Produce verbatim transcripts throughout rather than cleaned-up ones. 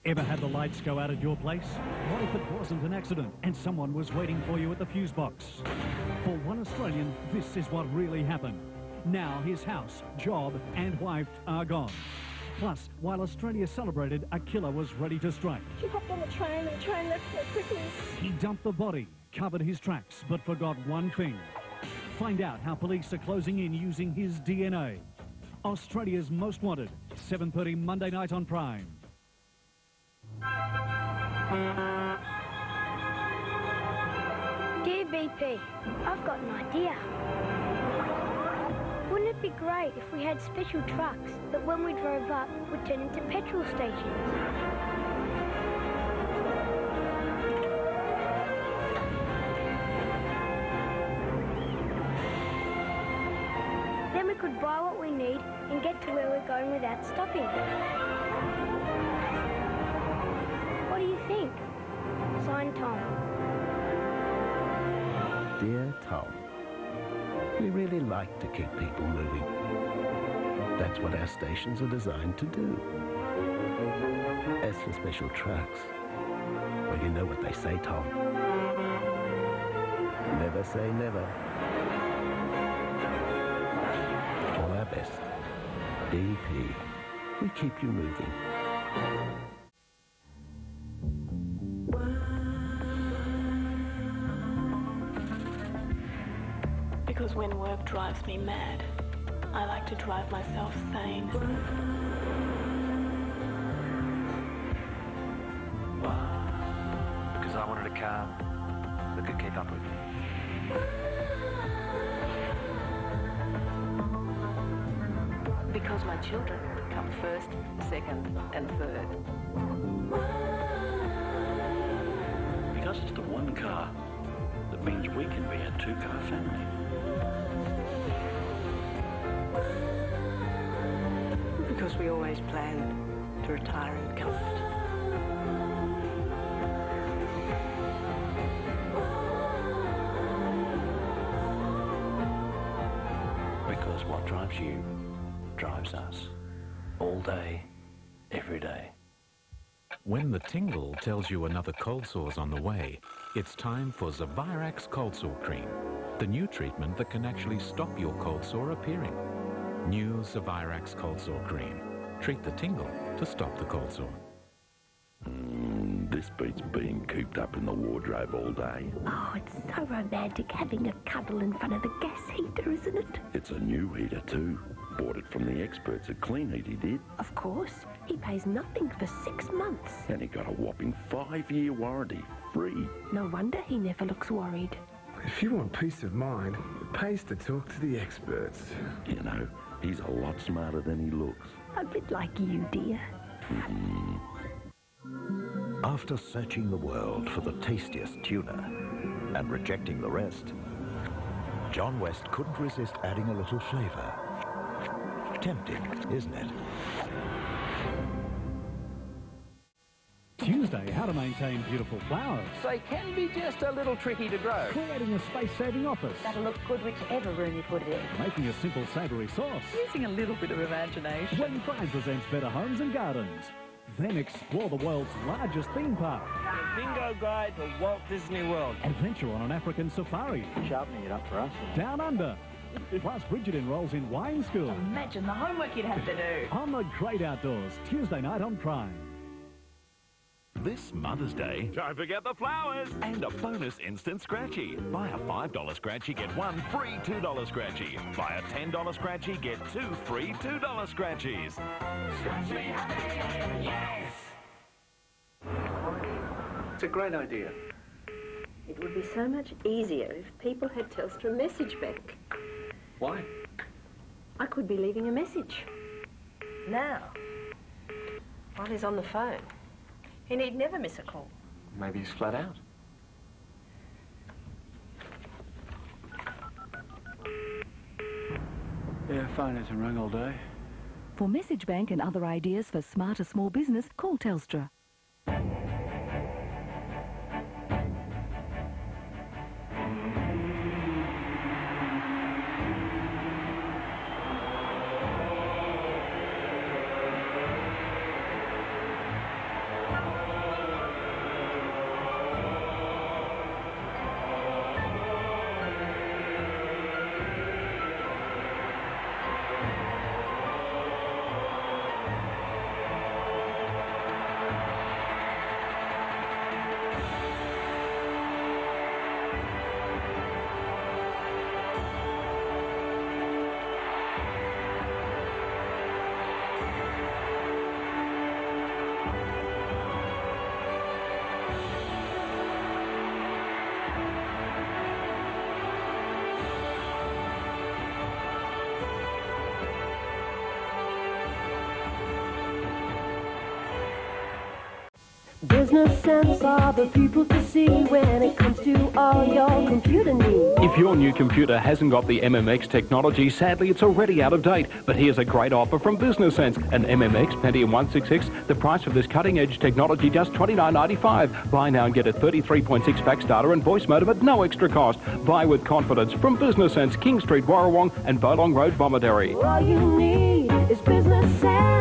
Ever had the lights go out at your place? What if it wasn't an accident and someone was waiting for you at the fuse box? For one Australian, this is what really happened. Now his house, job and wife are gone. Plus, while Australia celebrated, a killer was ready to strike. She hopped on the train and the train left so quickly. He dumped the body, covered his tracks, but forgot one thing. Find out how police are closing in using his D N A. Australia's Most Wanted, seven thirty Monday night on Prime. Dear B P, I've got an idea. Wouldn't it be great if we had special trucks that when we drove up would turn into petrol stations? Then we could buy what we need and get to where we're going without stopping. What do you think? Signed, Tom. Dear Tom, we really like to keep people moving. That's what our stations are designed to do. As for special trucks, well, you know what they say, Tom. Never say never. All our best. D P. We keep you moving. Because when work drives me mad, I like to drive myself sane. Because I wanted a car that could keep up with me. Because my children come first, second, and third. Because it's the one car that means we can be a two-car family. Because we always planned to retire in comfort. Because what drives you drives us. All day, every day. When the tingle tells you another cold sore's on the way, it's time for Zovirax Cold Sore Cream, the new treatment that can actually stop your cold sore appearing. New Zovirax Cold Sore Cream. Treat the tingle to stop the cold sore. Mm, this beats being cooped up in the wardrobe all day. Oh, it's so romantic having a cuddle in front of the gas heater, isn't it? It's a new heater too. Bought it from the experts at Kleenheat, he did. Of course. He pays nothing for six months. And he got a whopping five-year warranty, free. No wonder he never looks worried. If you want peace of mind, it pays to talk to the experts. You know, he's a lot smarter than he looks. A bit like you, dear. Mm-hmm. After searching the world for the tastiest tuna and rejecting the rest, John West couldn't resist adding a little flavour. Tempting, isn't it? Tuesday, how to maintain beautiful flowers. They can be just a little tricky to grow. Creating a space-saving office. That'll look good whichever room you put it in. Making a simple savoury sauce. Using a little bit of imagination. When Prime presents Betta Homes and Gardens. Then explore the world's largest theme park. The bingo guide to Walt Disney World. Adventure on an African safari. Sharpening it up for us. Down under. Plus, Bridget enrolls in wine school. Imagine the homework you'd have to do. On the great outdoors, Tuesday night on Prime. This Mother's Day, don't forget the flowers and a bonus instant Scratchie. Buy a five dollar Scratchie, get one free two dollar Scratchie. Buy a ten dollar Scratchie, get two free two dollar Scratchies. Scratchie, yes! It's a great idea. It would be so much easier if people had Telstra MessageBank. Why? I could be leaving a message. Now, while he's on the phone. He need never miss a call. Maybe he's flat out. Yeah, phone hasn't rung all day. For MessageBank and other ideas for smarter small business, call Telstra. Business sense are the people to see when it comes to all your computer needs. If your new computer hasn't got the M M X technology, sadly it's already out of date. But here's a great offer from Business Sense. An M M X Pentium one sixty-six, the price of this cutting-edge technology just twenty-nine ninety-five. Buy now and get a thirty-three point six fax data and voice modem at no extra cost. Buy with confidence from Business Sense, King Street, Warrawong and Bolong Road, Bomaderry. All you need is Business Sense.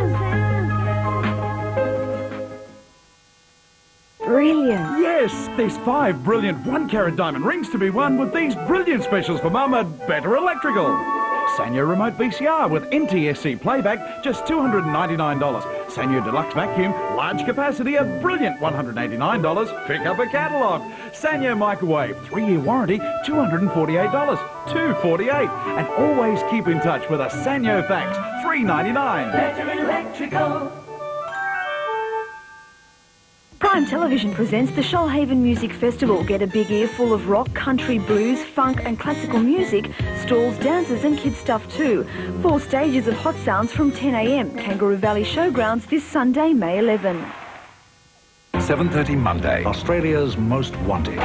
Brilliant. Yes, there's five brilliant one-carat diamond rings to be won with these brilliant specials for Mum at Betta Electrical. Sanyo Remote V C R with N T S C playback, just two hundred ninety-nine dollars. Sanyo Deluxe Vacuum, large capacity, a brilliant one hundred eighty-nine dollars. Pick up a catalogue. Sanyo Microwave, three-year warranty, two hundred forty-eight dollars. two hundred forty-eight dollars. And always keep in touch with a Sanyo Fax, three ninety-nine. Betta Electrical. Prime Television presents the Shoalhaven Music Festival. Get a big earful of rock, country, blues, funk and classical music, stalls, dances and kids stuff too. Four stages of hot sounds from ten a m. Kangaroo Valley Showgrounds this Sunday, May eleventh. seven thirty Monday, Australia's most wanted.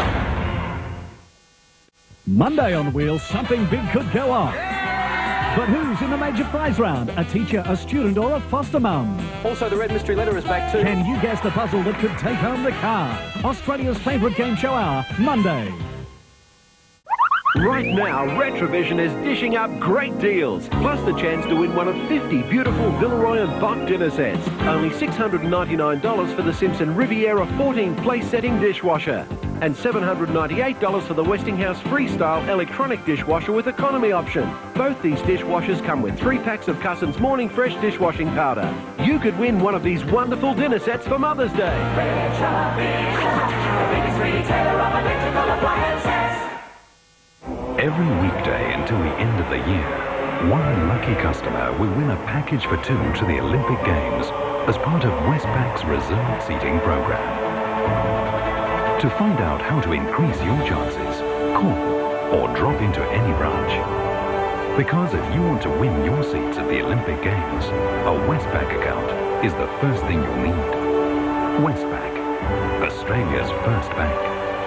Monday on the wheel, something big could go on. But who's in the major prize round? A teacher, a student or a foster mum? Also, the Red Mystery Letter is back too. Can you guess the puzzle that could take home the car? Australia's favourite game show hour, Monday. Right now, Retravision is dishing up great deals, plus the chance to win one of fifty beautiful Villeroy and Bock dinner sets. Only six hundred ninety-nine dollars for the Simpson Riviera fourteen place setting dishwasher. And seven hundred ninety-eight dollars for the Westinghouse Freestyle electronic dishwasher with economy option. Both these dishwashers come with three packs of Cusson's Morning Fresh dishwashing powder. You could win one of these wonderful dinner sets for Mother's Day. Retravision, the biggest retailer of electrical appliances. Every weekday until the end of the year, one lucky customer will win a package for two to the Olympic Games as part of Westpac's reserved seating program. To find out how to increase your chances, call or drop into any branch. Because if you want to win your seats at the Olympic Games, a Westpac account is the first thing you'll need. Westpac, Australia's first bank.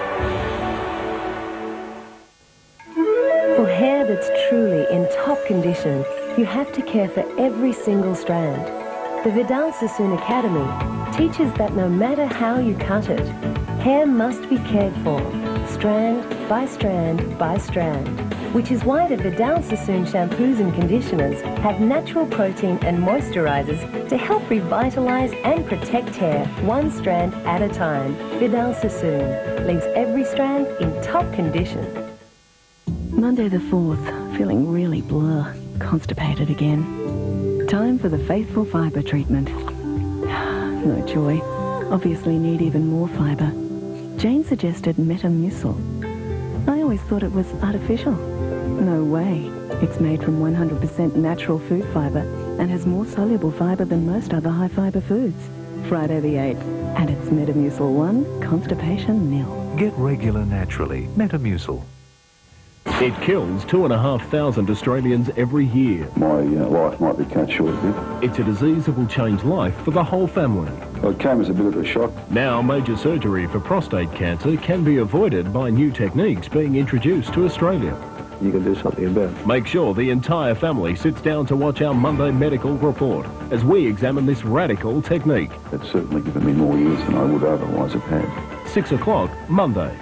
For hair that's truly in top condition, you have to care for every single strand. The Vidal Sasson Academy teaches that no matter how you cut it, hair must be cared for, strand by strand by strand, which is why the Vidal Sassoon shampoos and conditioners have natural protein and moisturizers to help revitalize and protect hair one strand at a time. Vidal Sassoon leaves every strand in top condition. Monday the fourth, feeling really blur, constipated again. Time for the Faithful Fibre treatment. No joy. Obviously need even more fibre. Jane suggested Metamucil. I always thought it was artificial. No way. It's made from one hundred percent natural food fibre and has more soluble fibre than most other high fibre foods. Friday the eighth. And it's Metamucil one, constipation nil. Get regular naturally. Metamucil. It kills two and a half thousand Australians every year. My uh, life might be cut short a bit. It's a disease that will change life for the whole family. Well, it came as a bit of a shock. Now, major surgery for prostate cancer can be avoided by new techniques being introduced to Australia. You can do something about it. Make sure the entire family sits down to watch our Monday medical report as we examine this radical technique. It's certainly given me more years than I would otherwise have had. Six o'clock, Monday.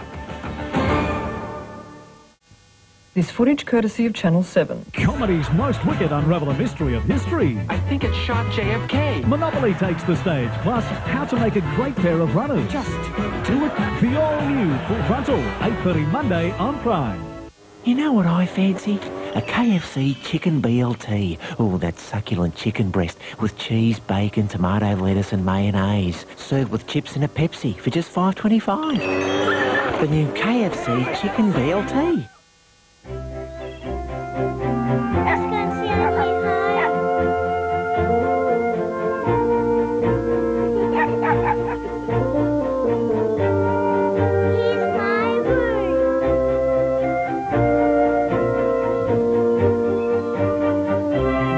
This footage courtesy of Channel seven. Comedy's most wicked unravel a mystery of history. I think it shot J F K. Monopoly takes the stage, plus how to make a great pair of runners. Just do it. The all-new Full Frontal, eight thirty Monday on Prime. You know what I fancy? A K F C chicken B L T. Oh, that succulent chicken breast with cheese, bacon, tomato, lettuce and mayonnaise. Served with chips and a Pepsi for just five twenty-five. The new K F C chicken B L T.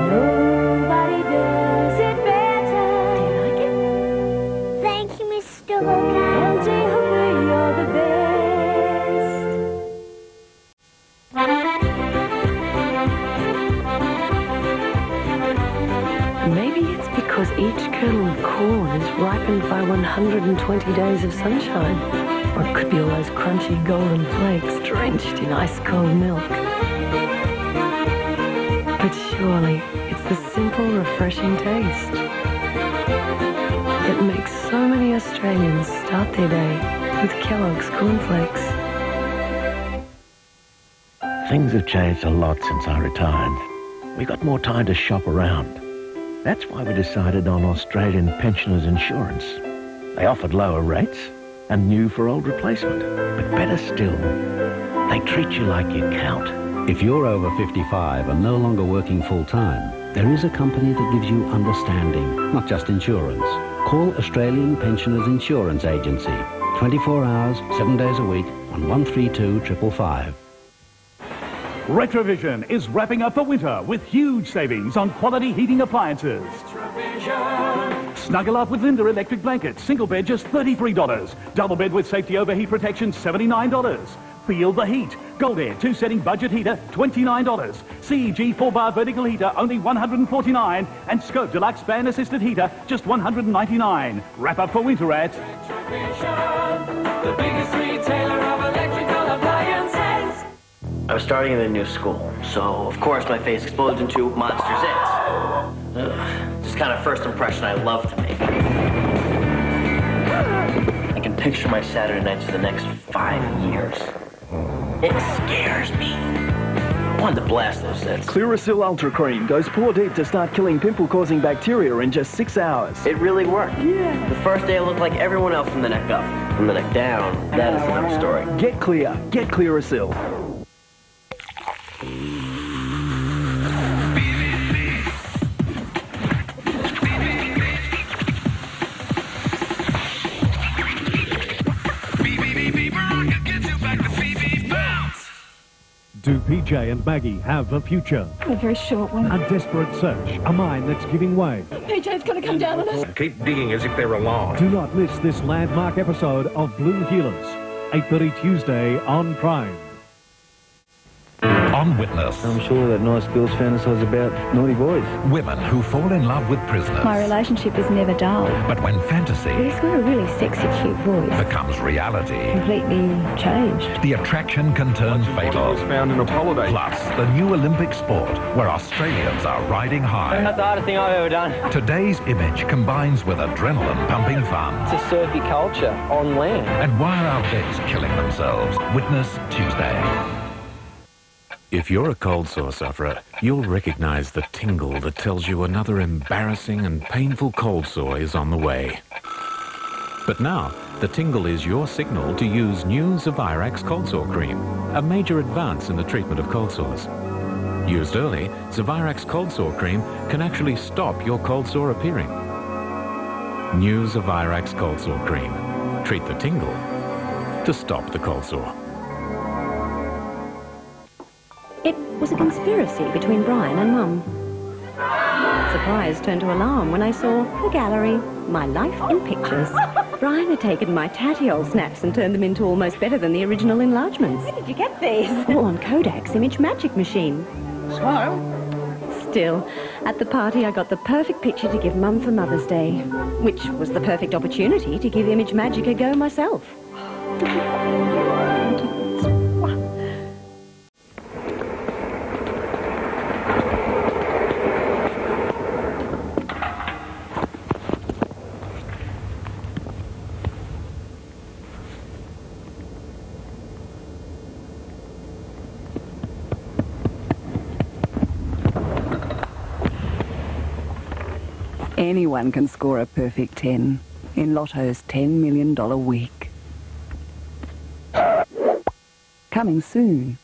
Thank you, Mister to look at. And say hooray, you're the best. Maybe it's because each kernel of corn is ripened by one hundred twenty days of sunshine. Or it could be all those crunchy golden flakes drenched in ice-cold milk. But surely it's the simple, refreshing taste that makes so many Australians start their day with Kellogg's cornflakes. Things have changed a lot since I retired. We got more time to shop around. That's why we decided on Australian Pensioners Insurance. They offered lower rates and new for old replacement. But better still, they treat you like you count. If you're over fifty-five and no longer working full-time, there is a company that gives you understanding, not just insurance. Call Australian Pensioners Insurance Agency. twenty-four hours, seven days a week on one three two five five five. Retravision is wrapping up for winter with huge savings on quality heating appliances. Snuggle up with Linda electric blankets, single bed just thirty-three dollars. Double bed with safety overheat protection, seventy-nine dollars. Feel the heat. Gold Air two-setting budget heater, twenty-nine dollars. C E G four-bar vertical heater, only one hundred forty-nine dollars. And Scope Deluxe fan-assisted heater, just one hundred ninety-nine dollars. Wrap up for winter at... The biggest retailer of electrical appliances. I was starting in a new school, so of course my face exploded into Monsters Incorporated. Ugh, just kind of first impression I love to make. I can picture my Saturday nights for the next five years. It scares me. I wanted to blast those sets. Clearasil Ultra Cream goes paw deep to start killing pimple-causing bacteria in just six hours. It really worked. Yeah. The first day I looked like everyone else from the neck up. From the neck down, that is another story. Get clear. Get Clearasil. Do P J and Maggie have a future? A very short one. A desperate search, a mine that's giving way. P J's going to come down on us. Keep digging as if they're alive. Do not miss this landmark episode of Blue Healers, eight thirty Tuesday on Prime. On Witness. I'm sure that nice girls fantasize about naughty boys. Women who fall in love with prisoners. My relationship is never dull. But when fantasy He's got a really sexy, cute voice. becomes reality, Completely changed. the attraction can turn fatal. Found in a holiday. Plus, the new Olympic sport where Australians are riding high. That's the hardest thing I've ever done. Today's image combines with adrenaline-pumping fun. It's a surfy culture on land. And why are our vets killing themselves? Witness Tuesday. If you're a cold sore sufferer, you'll recognize the tingle that tells you another embarrassing and painful cold sore is on the way. But now, the tingle is your signal to use new Zovirax cold sore cream, a major advance in the treatment of cold sores. Used early, Zovirax cold sore cream can actually stop your cold sore appearing. New Zovirax cold sore cream. Treat the tingle to stop the cold sore. It was a conspiracy between Brian and Mum. Surprise turned to alarm when I saw the gallery, my life in pictures. Brian had taken my tatty old snaps and turned them into almost better than the original enlargements. Where did you get these? All on Kodak's Image Magic machine. So? Still, at the party I got the perfect picture to give Mum for Mother's Day, which was the perfect opportunity to give Image Magic a go myself. Anyone can score a perfect ten in Lotto's ten million dollar week. Coming soon.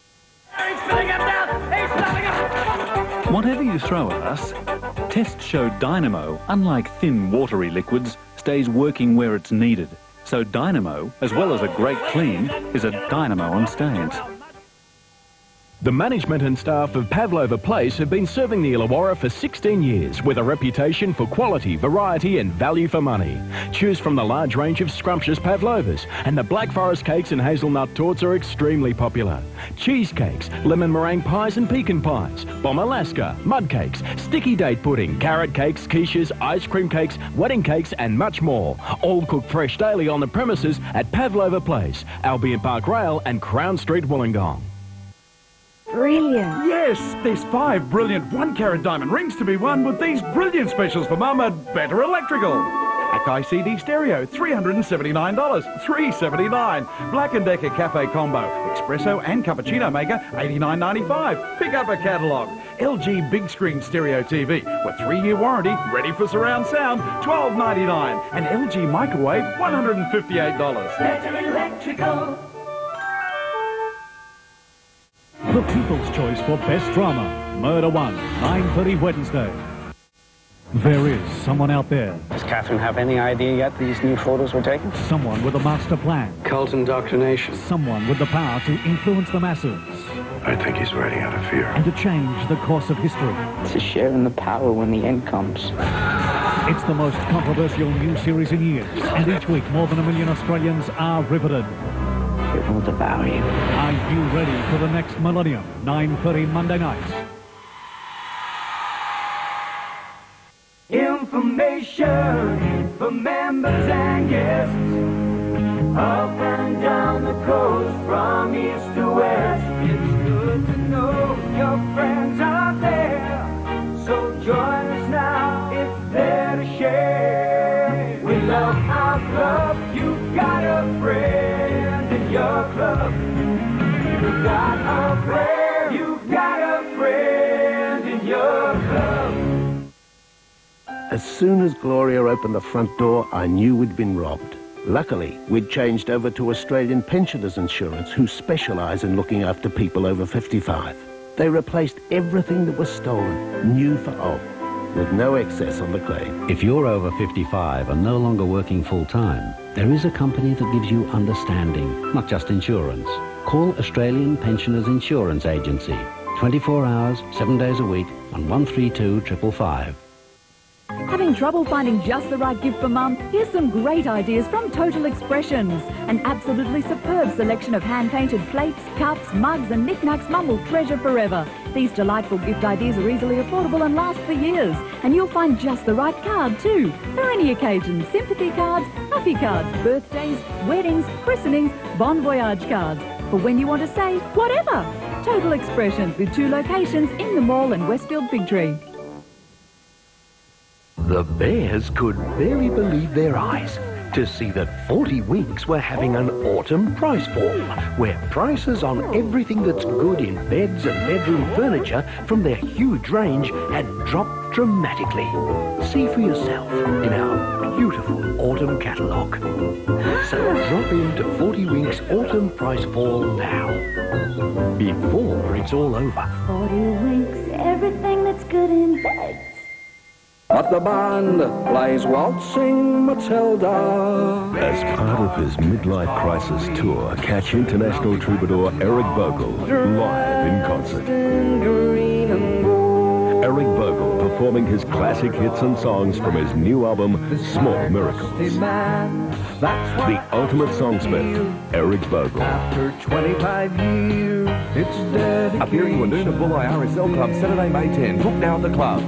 Whatever you throw at us, tests show Dynamo, unlike thin, watery liquids, stays working where it's needed. So Dynamo, as well as a great clean, is a dynamo on stains. The management and staff of Pavlova Place have been serving the Illawarra for sixteen years with a reputation for quality, variety and value for money. Choose from the large range of scrumptious Pavlovas, and the Black Forest cakes and hazelnut torts are extremely popular. Cheesecakes, lemon meringue pies and pecan pies, bomb Alaska, mud cakes, sticky date pudding, carrot cakes, quiches, ice cream cakes, wedding cakes and much more. All cooked fresh daily on the premises at Pavlova Place, Albion Park Rail and Crown Street, Wollongong. Brilliant. Yes, there's five brilliant one-carat diamond rings to be won with these brilliant specials for Mum at Betta Electrical. Akai C D stereo, three hundred seventy-nine dollars, three seventy-nine. Black and Decker Cafe Combo, espresso and cappuccino maker, eighty-nine ninety-five. Pick up a catalogue. L G big screen stereo T V with three-year warranty, ready for surround sound, twelve ninety-nine. And L G microwave, one hundred fifty-eight dollars. Betta Electrical. The People's Choice for Best Drama, Murder One, nine thirty Wednesday. There is someone out there. Does Catherine have any idea yet these new photos were taken? Someone with a master plan. Cult indoctrination. Someone with the power to influence the masses. I think he's writing out of fear. And to change the course of history. It's a share in the power when the end comes. It's the most controversial new series in years. And each week, more than a million Australians are riveted. It will devour you. Are you ready for the next millennium? nine thirty Monday nights. Information for members and guests. Up and down the coast, from east to west. It's good to know your friends are there. So join us now, it's there to share. We love our club, you've got a friend in your club. You've got a friend, you've got a friend in your club. As soon as Gloria opened the front door, I knew we'd been robbed. Luckily, we'd changed over to Australian Pensioners Insurance, who specialise in looking after people over fifty-five. They replaced everything that was stolen, new for old, with no excess on the claim. If you're over fifty-five and no longer working full-time, there is a company that gives you understanding, not just insurance. Call Australian Pensioners Insurance Agency. twenty-four hours, seven days a week on one three two five five five. Having trouble finding just the right gift for Mum? Here's some great ideas from Total Expressions. An absolutely superb selection of hand-painted plates, cups, mugs and knickknacks Mum will treasure forever. These delightful gift ideas are easily affordable and last for years. And you'll find just the right card too. For any occasion, sympathy cards, happy cards, birthdays, weddings, christenings, bon voyage cards. For when you want to say whatever. Total Expressions with two locations in the mall and Westfield Big Tree. The bears could barely believe their eyes to see that forty Winks were having an autumn price fall, where prices on everything that's good in beds and bedroom furniture from their huge range had dropped dramatically. See for yourself in our beautiful autumn catalogue. So drop into forty Winks autumn price fall now, before it's all over. forty Winks, everything that's good in beds. But the band plays Waltzing Matilda. As part of his midlife crisis tour, catch international troubadour Eric Bogle live in concert. Eric Bogle performing his classic hits and songs from his new album, Small Miracles. The ultimate songsmith, Eric Bogle. After twenty-five years, it's dedicated. Appearing to Anuna Bulli R S L Club Saturday, May tenth. Book now at the club.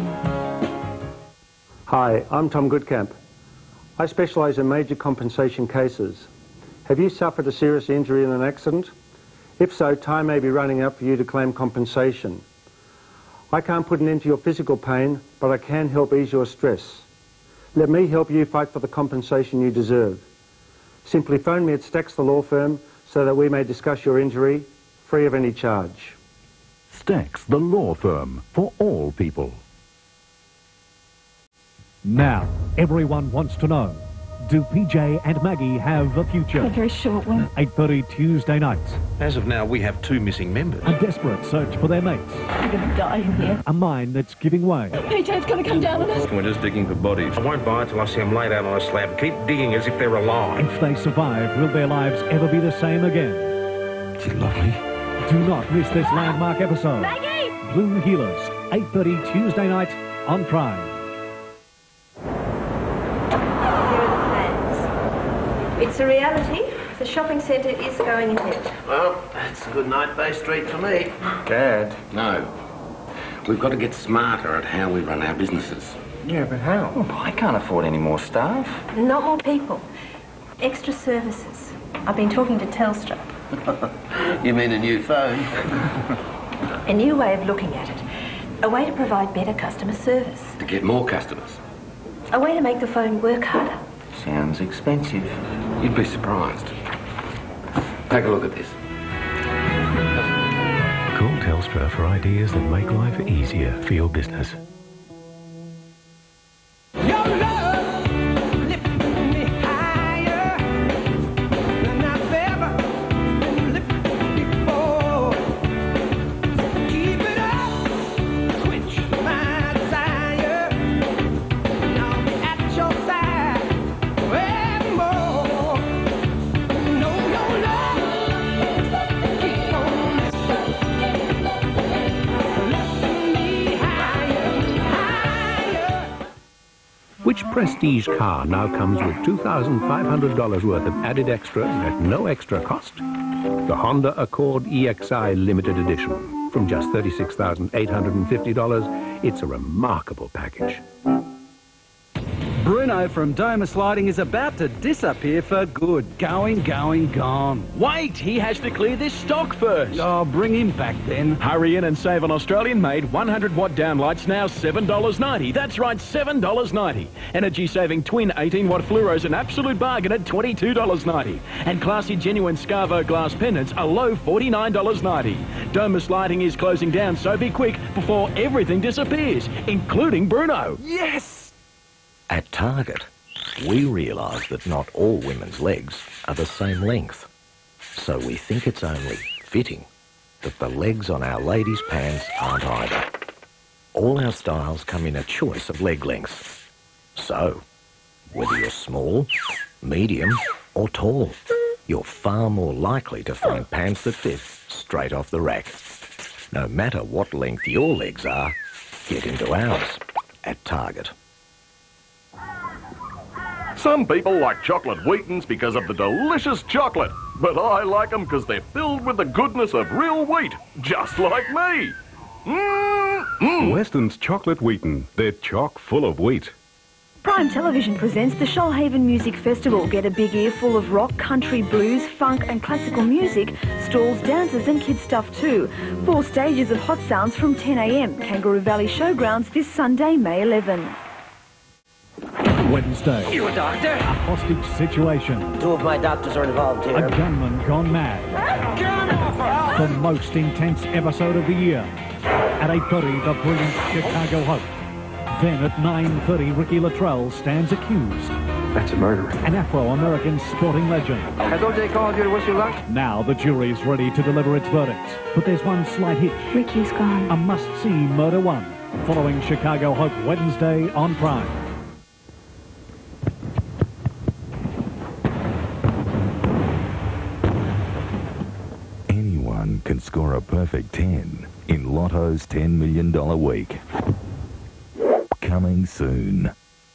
Hi, I'm Tom Goodcamp. I specialise in major compensation cases. Have you suffered a serious injury in an accident? If so, time may be running out for you to claim compensation. I can't put an end to your physical pain, but I can help ease your stress. Let me help you fight for the compensation you deserve. Simply phone me at Stacks the Law Firm so that we may discuss your injury, free of any charge. Stacks the Law Firm, for all people. Now, everyone wants to know, do P J and Maggie have a future? A very short one. eight thirty Tuesday nights. As of now, we have two missing members. A desperate search for their mates. I'm going to die in here. A mine that's giving way. P J's going to come down on us. We're just digging for bodies. I won't buy it till I see them laid out on a slab. Keep digging as if they're alive. If they survive, will their lives ever be the same again? She's lovely. Do not miss this landmark episode. Maggie! Blue Healers, eight thirty Tuesday night on Prime. Here are the plans. It's a reality. The shopping centre is going ahead. Well, that's a good night Bay Street for me. Dad. No. We've got to get smarter at how we run our businesses. Yeah, but how? Oh, I can't afford any more staff. Not more people. Extra services. I've been talking to Telstra. You mean a new phone? A new way of looking at it. A way to provide better customer service. To get more customers. A way to make the phone work harder. Sounds expensive. You'd be surprised. Take a look at this. Call Telstra for ideas that make life easier for your business. Which prestige car now comes with two thousand five hundred dollars worth of added extras at no extra cost? The Honda Accord E X I Limited Edition. From just thirty-six thousand eight hundred fifty dollars, it's a remarkable package. Bruno from Doma Sliding is about to disappear for good. Going, going, gone. Wait, he has to clear this stock first. Oh, bring him back then. Hurry in and save on Australian-made one hundred watt downlights, now seven dollars ninety. That's right, seven dollars ninety. Energy-saving twin eighteen watt fluoros, an absolute bargain at twenty-two dollars ninety. And classy genuine Scavo glass pendants, a low forty-nine dollars ninety. Doma Sliding is closing down, so be quick before everything disappears, including Bruno. Yes! At Target, we realise that not all women's legs are the same length. So we think it's only fitting that the legs on our ladies' pants aren't either. All our styles come in a choice of leg lengths. So, whether you're small, medium or tall, you're far more likely to find pants that fit straight off the rack. No matter what length your legs are, get into ours at Target. Some people like chocolate Wheatons because of the delicious chocolate, but I like them because they're filled with the goodness of real wheat, just like me. Mm-mm. Weston's Chocolate Wheaton. They're chock full of wheat. Prime Television presents the Shoalhaven Music Festival. Get a big earful of rock, country, blues, funk and classical music, stalls, dances and kids stuff too. Four stages of hot sounds from ten a m. Kangaroo Valley Showgrounds this Sunday, May eleventh. Wednesday. You a doctor? A hostage situation. Two of my doctors are involved here. A gunman gone mad. Get off her! The most intense episode of the year. At eight thirty, the brilliant Chicago Hope. Then at nine thirty, Ricky Luttrell stands accused. That's a murderer. An Afro-American sporting legend. Has O J called you to wish you luck? Now the jury's ready to deliver its verdict. But there's one slight hitch. Ricky's gone. A must-see Murder One. Following Chicago Hope Wednesday on Prime. Can score a perfect ten in Lotto's ten million dollar week. Coming soon.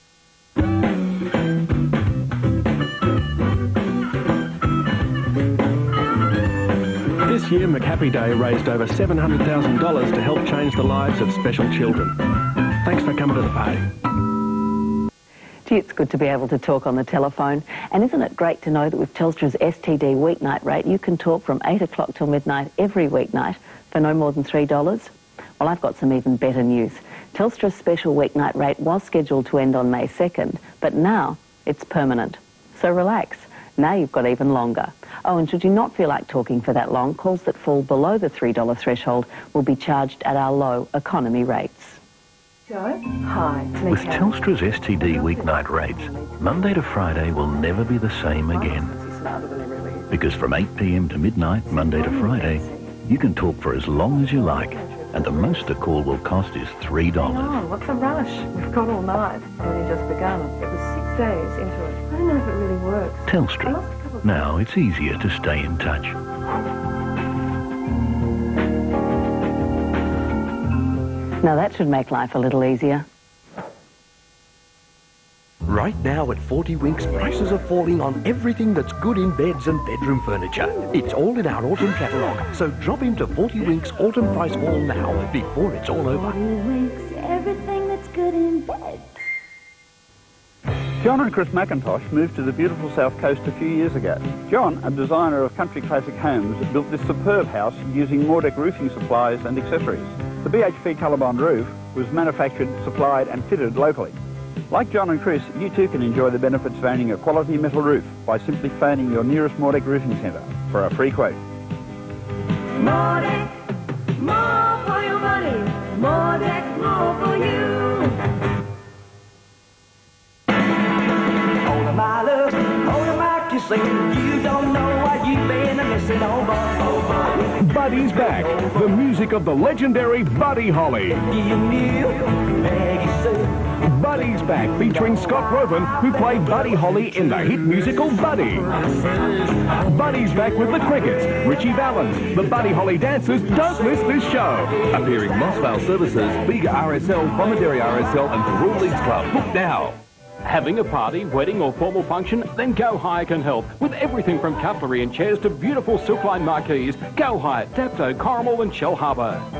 This year, McHappy Day raised over seven hundred thousand dollars to help change the lives of special children. Thanks for coming to the party. Gee, it's good to be able to talk on the telephone. And isn't it great to know that with Telstra's S T D weeknight rate, you can talk from eight o'clock till midnight every weeknight for no more than three dollars? Well, I've got some even better news. Telstra's special weeknight rate was scheduled to end on May second, but now it's permanent. So relax. Now you've got even longer. Oh, and should you not feel like talking for that long, calls that fall below the three dollar threshold will be charged at our low economy rates. Joe? Hi, it's me, With Karen. Telstra's S T D weeknight rates, Monday to Friday will never be the same again. Because from eight p m to midnight, Monday to Friday, you can talk for as long as you like, and the most a call will cost is three dollars. Oh, what's the rush? We've got all night. It's only just begun. It was six days into it. I don't know if it really works. Telstra. Now it's easier to stay in touch. Now that should make life a little easier. Right now at forty Winks, prices are falling on everything that's good in beds and bedroom furniture. It's all in our autumn catalogue, so drop into forty Winks Autumn Price Fall now, before it's all over. forty Winks, everything that's good in beds. John and Chris McIntosh moved to the beautiful South Coast a few years ago. John, a designer of country classic homes, built this superb house using Mordeck roofing supplies and accessories. The B H P Colorbond roof was manufactured, supplied and fitted locally. Like John and Chris, you too can enjoy the benefits of owning a quality metal roof by simply phoning your nearest Mordeck roofing centre for a free quote. Mordeck, more for your money. Mordeck, more for you. Hold my love, hold my kissing. You don't know what you've been missing. Oh, boy, oh, boy. Buddy's back. The music of the legendary Buddy Holly. You knew, Maggie said. Buddy's back, featuring Scott Roven, who played Buddy Holly in the hit musical Buddy. Buddy's back with the Crickets, Richie Valens, the Buddy Holly Dancers. Don't miss this show. Appearing Mossvale Services, Bega R S L, Bomaderry R S L and the Rural Leagues Club. Book now. Having a party, wedding or formal function? Then Go Hire can help. With everything from cutlery and chairs to beautiful silk-line marquees, Go Hire, Dapto, Corrimal and Shell Harbour.